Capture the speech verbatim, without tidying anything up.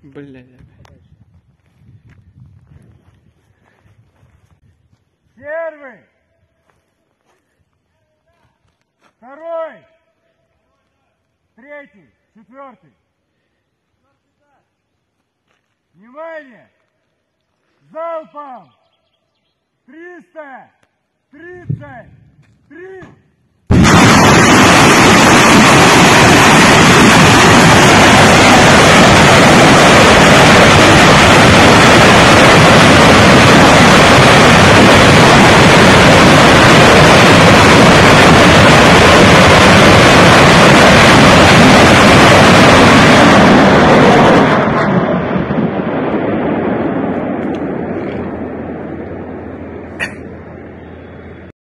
Бля. Первый. Второй. Третий. Четвертый. Внимание! Залпом! триста тридцать три!